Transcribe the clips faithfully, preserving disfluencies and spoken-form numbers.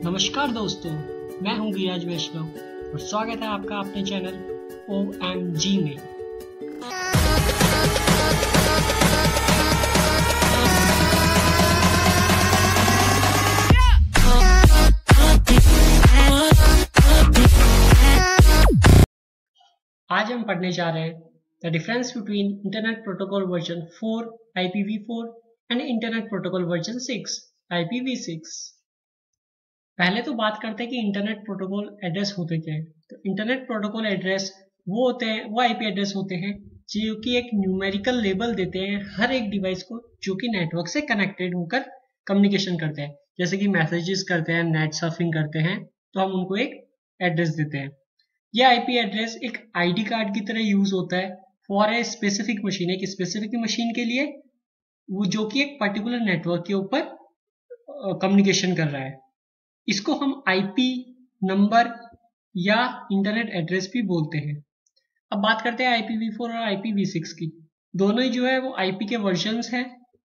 नमस्कार दोस्तों, मैं हूं गिरिराज वैष्णव और स्वागत है आपका अपने चैनल ओ एम जी में। आज हम पढ़ने जा रहे हैं the difference between internet protocol version four I P V four and internet protocol version six I P V six. पहले तो बात करते हैं कि इंटरनेट प्रोटोकॉल एड्रेस होते क्या है। तो इंटरनेट प्रोटोकॉल एड्रेस वो होते हैं वो आईपी एड्रेस होते हैं जो कि एक न्यूमेरिकल लेबल देते हैं हर एक डिवाइस को जो कि नेटवर्क से कनेक्टेड होकर कम्युनिकेशन करते हैं। जैसे कि मैसेजेस करते हैं, नेट सर्फिंग करते हैं, तो हम उनको एक एड्रेस देते हैं। यह आईपी एड्रेस एक आईडी कार्ड की तरह यूज होता है फॉर ए स्पेसिफिक मशीन। एक स्पेसिफिक मशीन के लिए वो जो कि एक पर्टिकुलर नेटवर्क के ऊपर कम्युनिकेशन कर रहा है। इसको हम आईपी नंबर या इंटरनेट एड्रेस भी बोलते हैं। अब बात करते हैं आई पी वी फोर और आई पी वी सिक्स की। दोनों ही जो है वो आईपी के वर्जन्स हैं।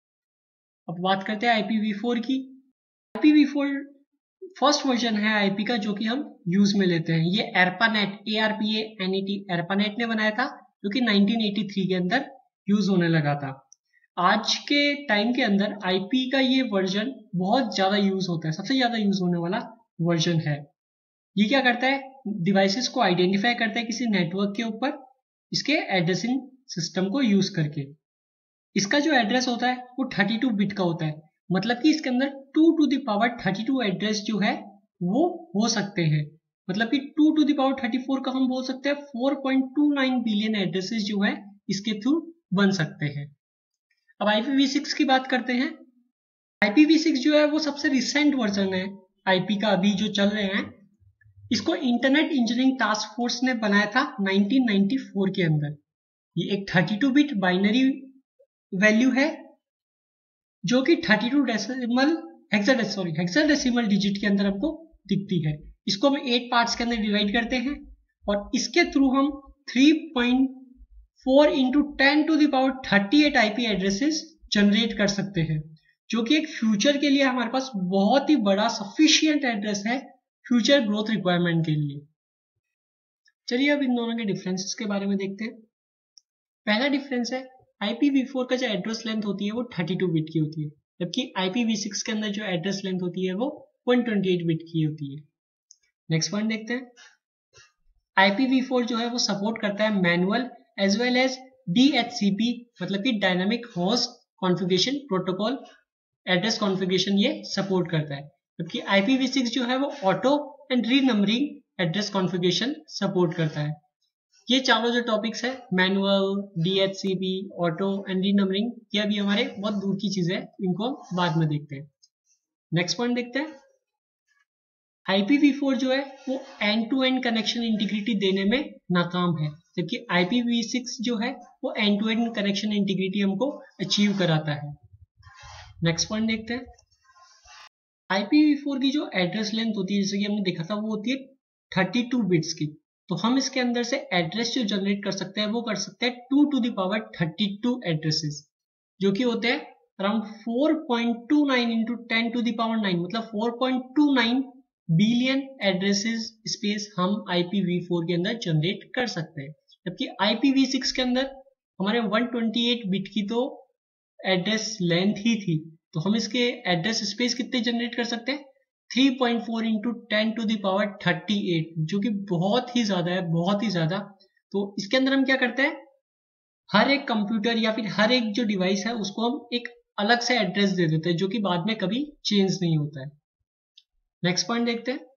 अब बात करते हैं आई पी वी फोर की। I P V four first version है आईपी का जो कि हम यूज में लेते हैं। ये ARPANET A R P A N E T ARPANET ने बनाया था जो कि नाइनटीन एटी थ्री के अंदर यूज होने लगा था। आज के टाइम के अंदर आईपी का ये वर्जन बहुत ज्यादा यूज होता है, सबसे ज्यादा यूज होने वाला वर्जन है। ये क्या करता है, डिवाइसेस को आइडेंटिफाई करता है किसी नेटवर्क के ऊपर इसके एड्रेसिंग सिस्टम को यूज करके। इसका जो एड्रेस होता है वो थर्टी टू बिट का होता है, मतलब कि इसके अंदर two to the power thirty two address जो है वो हो सकते हैं। मतलब कि two to the power thirty four का हम बोल सकते हैं four point two nine billion addresses जो है इसके थ्रू बन सकते हैं। अब आई पी वी सिक्स की बात करते हैं। आई पी वी सिक्स जो है वो सबसे रिसेंट वर्जन है आईपी का, अभी जो चल रहे हैं। इसको इंटरनेट इंजीनियरिंग टास्क फोर्स ने बनाया था नाइनटीन नाइंटी फोर के अंदर। ये एक thirty two bit binary value है जो कि thirty two decimal hexadecimal sorry hexadecimal digit के अंदर हमको दिखती है। इसको हम एट पार्ट्स के अंदर डिवाइड करते हैं और इसके थ्रू हम three point four into ten to the power thirty eight IP addresses generate कर सकते हैं, जो कि एक फ्यूचर के लिए हमारे पास बहुत ही बड़ा सफिशिएंट एड्रेस है फ्यूचर ग्रोथ रिक्वायरमेंट के लिए। चलिए अब इन दोनों के डिफरेंसेस के बारे में देखते हैं। पहला डिफरेंस है आई पी वी फोर का जो एड्रेस लेंथ होती है वो थर्टी टू बिट की होती है, जबकि आई पी वी सिक्स के अंदर जो एड्रेस लेंथ होती है वो वन ट्वेंटी एट बिट की होती है। नेक्स्ट पॉइंट देखते हैं। आई पी वी फोर जो है वो सपोर्ट करता है manual as well as D H C P, मतलब कि dynamic host configuration protocol address configuration ये सपोर्ट करता है, जबकि आई पी वी सिक्स जो है वो auto and renumbering address configuration support करता है। ये चारों जो टॉपिक्स है manual, D H C P, auto and renumbering, ये अभी हमारे बहुत दूर की चीजें है, इनको हम बाद में देखते हैं। नेक्स्ट पॉइंट देखते हैं। आई पी वी फोर जो है वो end to end connection integrity देने में नाकाम है, जबकि आई पी वी सिक्स जो है वो end to end connection integrity हमको अचीव कराता है। नेक्स्ट पॉइंट देखते हैं। आई पी वी फोर की जो एड्रेस लेंथ होती है जैसे कि हमने देखा था वो होती है थर्टी टू बिट्स की। तो हम इसके अंदर से एड्रेस जो जनरेट कर सकते हैं वो कर सकते हैं two to the power thirty two addresses, जो कि होते हैं around four point two nine into ten to the power nine, मतलब four point two nine billion addresses space हम आई पी वी फोर के अंदर जनरेट कर सकते हैं। जबकि आई पी वी सिक्स के अंदर हमारे वन ट्वेंटी एट बिट की तो एड्रेस लेंथ ही थी, तो हम इसके एड्रेस स्पेस कितने जनरेट कर सकते हैं three point four into ten to the power thirty eight, जो कि बहुत ही ज्यादा है, बहुत ही ज्यादा। तो इसके अंदर हम क्या करते हैं, हर एक कंप्यूटर या फिर हर एक जो डिवाइस है उसको हम एक अलग से एड्रेस दे देते हैं जो कि बाद में कभी चेंज नहीं होता है। नेक्स्ट पॉइंट देखते हैं।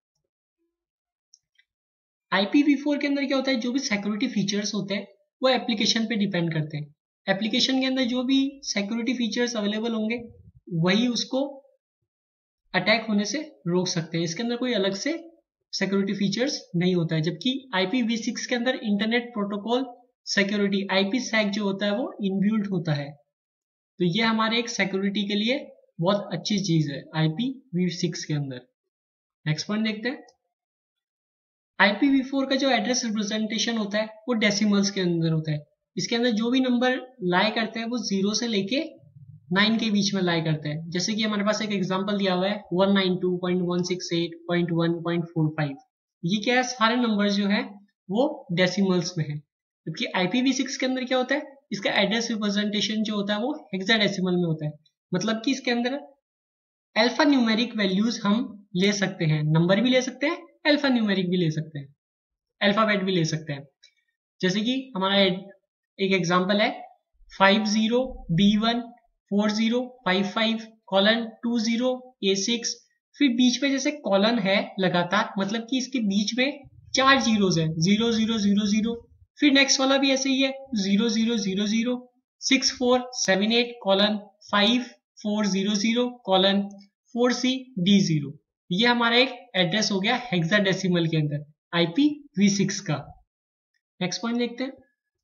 आई पी वी फोर के अंदर क्या होता है, जो भी सिक्योरिटी फीचर्स होते हैं वो एप्लीकेशन पे डिपेंड करते हैं। एप्लीकेशन के अंदर जो भी सिक्योरिटी फीचर्स अवेलेबल होंगे वही उसको अटैक होने से रोक सकते हैं। इसके अंदर कोई अलग से सिक्योरिटी फीचर्स नहीं होता है, जबकि आई पी वी सिक्स के अंदर internet protocol security I P sec जो होता है वो इनबिल्ट होता है। तो ये हमारे एक सिक्योरिटी के लिए बहुत अच्छी चीज है आई पी वी सिक्स के अंदर। नेक्स्ट पॉइंट देखते हैं। आई पी वी फोर का जो एड्रेस रिप्रेजेंटेशन होता है वो डेसिमल्स के अंदर होता है। इसके अंदर जो भी नंबर लाई करते हैं वो जीरो से लेके नाइन के बीच में लाई करता है। जैसे कि हमारे पास एक एग्जांपल दिया हुआ है one nine two point one six eight point one point four five. ये क्या है, सारे नंबर जो है वो डेसिमल्स में है। जबकि आई पी वी सिक्स के अंदर क्या होता है, इसका एड्रेस रिप्रेजेंटेशन जो होता है वो हेक्साडेसिमल में होता है। मतलब कि इसके अंदर अल्फा न्यूमेरिक वैल्यूज हम ले सकते हैं, नंबर भी ले सकते हैं, अल्फा न्यूमेरिक भी ले सकते हैं, अल्फाबेट भी ले सकते हैं। जैसे कि हमारा एक एग्जांपल है five zero B one four zero five five colon two zero A six, फिर बीच में जैसे कॉलन है लगातार, मतलब कि इसके बीच में चार जीरोज है, जीरो जीरो जीरो जीरो, फिर नेक्स्ट वाला भी ऐसे ही है zero zero zero zero six four seven eight colon five four zero zero colon four C D zero. ये हमारा एक एड्रेस हो गया हेक्साडेसिमल के अंदर आई पी वी सिक्स का। नेक्स्ट पॉइंट देखते हैं।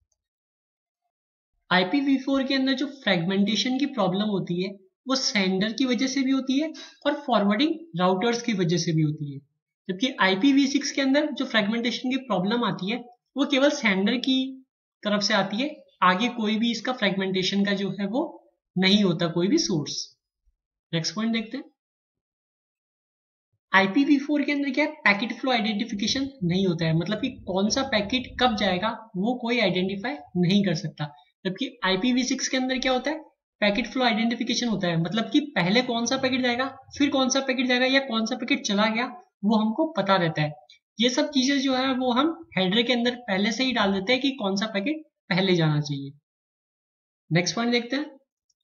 आई पी वी फोर के अंदर जो फ्रेगमेंटेशन की प्रॉब्लम होती है वो सेंडर की वजह से भी होती है और फॉरवर्डिंग राउटर्स की वजह से भी होती है। जबकि आई पी वी सिक्स के अंदर जो फ्रेगमेंटेशन की प्रॉब्लम आती है वो केवल सेंडर की तरफ से आती है, आगे कोई भी इसका फ्रेगमेंटेशन का जो है वो नहीं होता, कोई भी सोर्स। नेक्स्ट पॉइंट देखते हैं। आई पी वी फोर के अंदर क्या है, पैकेट फ्लो आइडेंटिफिकेशन नहीं होता है, मतलब कि कौन सा पैकेट कब जाएगा वो कोई आइडेंटिफाई नहीं कर सकता। जबकि आई पी वी सिक्स के अंदर क्या होता है, पैकेट फ्लो आइडेंटिफिकेशन होता है, मतलब कि पहले कौन सा पैकेट जाएगा, फिर कौन सा पैकेट जाएगा, या कौन सा पैकेट चला गया वो हमको पता रहता है। ये सब चीजें जो है वो हम हेडर के अंदर पहले से ही डाल देते हैं कि कौन सा पैकेट पहले जाना चाहिए। नेक्स्ट पॉइंट देखते हैं।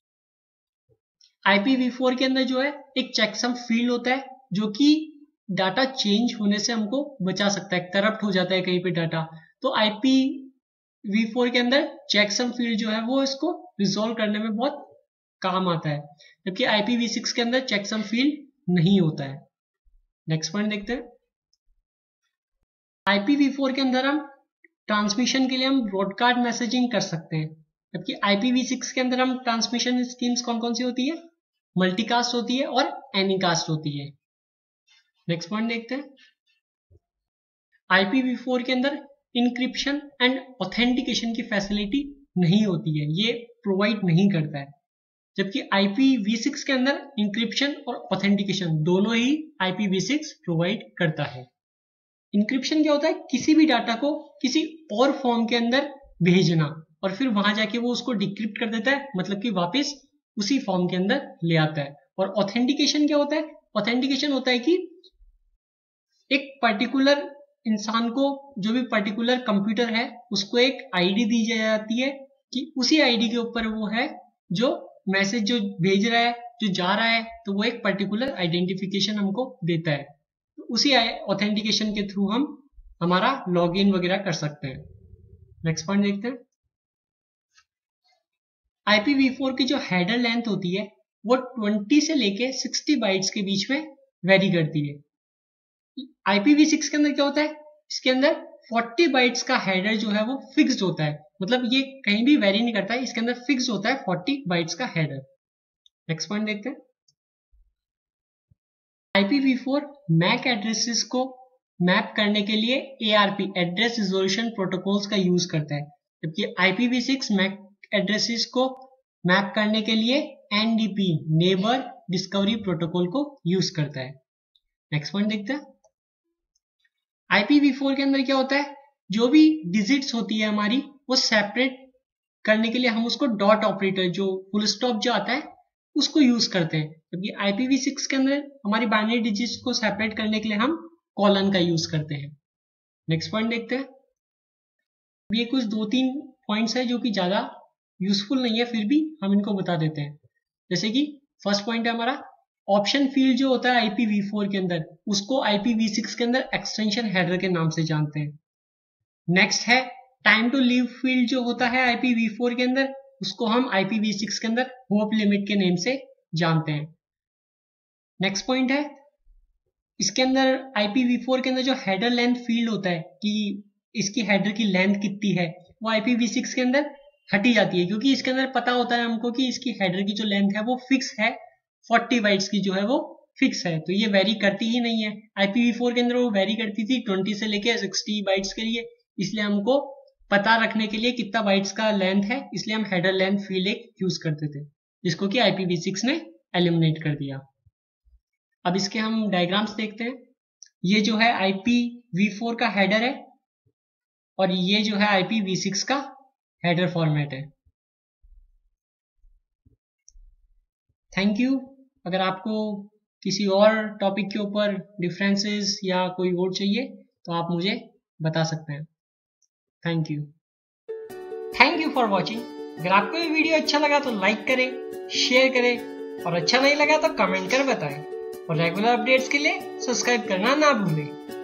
आई पी वी फोर के अंदर जो है एक चेकसम फील्ड होता है जो कि डाटा चेंज होने से हमको बचा सकता है, करप्ट हो जाता है कहीं पे डाटा, तो आई पी वी फोर के अंदर चेकसम फील्ड जो है वो इसको रिजोल्व करने में बहुत काम आता है। जबकि आई पी वी सिक्स के अंदर चेकसम फील्ड नहीं होता है। नेक्स्ट पॉइंट देखते हैं। आई पी वी फोर के अंदर हम ट्रांसमिशन के लिए हम ब्रॉडकास्ट मैसेजिंग कर सकते हैं, जबकि आई पी वी सिक्स के अंदर हम ट्रांसमिशन स्कीम्स कौन कौन सी होती है, मल्टीकास्ट होती है और एनीकास्ट होती है। नेक्स्ट पॉइंट देखते हैं। आई पी वी फोर के अंदर इंक्रिप्शन एंड ऑथेंटिकेशन की फैसिलिटी नहीं होती है, ये प्रोवाइड नहीं करता है। जबकि आई पी वी सिक्स के अंदर इंक्रिप्शन और ऑथेंटिकेशन दोनों ही I P V six provide करता है। इंक्रिप्शन क्या होता है, किसी भी डाटा को किसी और फॉर्म के अंदर भेजना और फिर वहां जाके वो उसको डिक्रिप्ट कर देता है, मतलब कि वापस उसी फॉर्म के अंदर ले आता है। और ऑथेंटिकेशन क्या होता है, ऑथेंटिकेशन होता है कि एक पर्टिकुलर इंसान को, जो भी पर्टिकुलर कंप्यूटर है उसको एक आईडी दी जाती है कि उसी आईडी के ऊपर वो है जो मैसेज जो भेज रहा है, जो जा रहा है, तो वो एक पर्टिकुलर आइडेंटिफिकेशन हमको देता है। तो उसी ऑथेंटिकेशन के थ्रू हम हमारा लॉगिन वगैरह कर सकते हैं। नेक्स्ट पॉइंट देखते हैं। आई पी वी फोर की जो हेडर लेंथ होती है वो ट्वेंटी से लेके सिक्सटी बाइट्स के बीच में वेरी करती है। आई पी वी सिक्स के अंदर क्या होता है, इसके अंदर फोर्टी बाइट्स का हेडर जो है वो फिक्स्ड होता है, मतलब ये कहीं भी वेरी नहीं करता है, इसके अंदर फिक्स्ड होता है फोर्टी बाइट्स का हेडर। नेक्स्ट पॉइंट देखते हैं। I P V four MAC addresses को मैप करने के लिए A R P address resolution protocols का यूज करता है, जबकि I P V six MAC addresses को मैप करने के लिए N D P neighbour discovery protocol को यूज करता है। नेक्स्ट पॉइंट देखते हैं। आई पी वी फोर के अंदर क्या होता है, जो भी डिजिट्स होती है हमारी वो सेपरेट करने के लिए हम उसको डॉट ऑपरेटर, जो फुल स्टॉप जो आता है, उसको यूज करते हैं। जबकि आई पी वी सिक्स के अंदर हमारी बाइनरी डिजिट्स को सेपरेट करने के लिए हम कॉलन का यूज करते हैं। नेक्स्ट पॉइंट देखते हैं। ये कुछ दो तीन पॉइंट्स है जो कि ज्यादा यूजफुल नहीं है, फिर भी हम इनको बता देते हैं। जैसे कि फर्स्ट पॉइंट है हमारा ऑप्शन फील्ड जो होता है आई पी वी फोर के अंदर, उसको आई पी वी सिक्स के अंदर एक्सटेंशन हेडर के नाम से जानते हैं। नेक्स्ट है टाइम टू लीव फील्ड जो होता है आई पी वी फोर के अंदर, उसको हम आई पी वी सिक्स के अंदर होप लिमिट के नेम से जानते हैं। नेक्स्ट पॉइंट है, इसके अंदर आई पी वी फोर के अंदर जो हेडर लेंथ फील्ड होता है कि इसकी हेडर की लेंथ कितनी है, वो आई पी वी सिक्स के अंदर हटी जाती है, क्योंकि इसके अंदर पता होता है हमको कि इसकी हेडर की जो लेंथ है वो फिक्स है, फोर्टी बाइट्स की जो है वो फिक्स है, तो ये वेरी करती ही नहीं है। आई पी वी फोर के अंदर वो वेरी करती थी ट्वेंटी से लेके सिक्सटी बाइट्स के लिए, इसलिए हमको पता रखने के लिए कितना बाइट्स का लेंथ है, इसलिए हम हेडर लेंथ फील्ड एक यूज करते थे। जिसको कि आई पी वी सिक्स ने एलिमिनेट कर दिया। अब इसके हम डायग्राम्स देखते हैं। ये जो है आई पी वी फोर का हेडर है और ये जो है आई पी वी सिक्स का हेडर फॉर्मेट है। Thank you. अगर आपको किसी और टॉपिक के ऊपर डिफरेंसेस या कोई और चाहिए तो आप मुझे बता सकते हैं। Thank you. Thank you for watching. अगर आपको ये वीडियो अच्छा लगा तो लाइक करें, शेयर करें और अच्छा नहीं लगा तो कमेंट कर बताएं और रेगुलर अपडेट्स के लिए सब्सक्राइब करना ना भूलें।